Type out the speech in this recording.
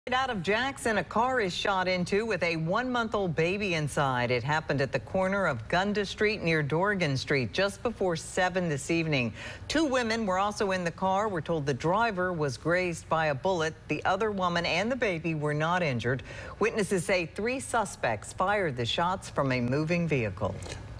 Out of Jackson, a car is shot into with a 1-month-old baby inside. It happened at the corner of Gunda Street near Dorgan Street just before 7 this evening. 2 women were also in the car. We're told the driver was grazed by a bullet. The other woman and the baby were not injured. Witnesses say 3 suspects fired the shots from a moving vehicle.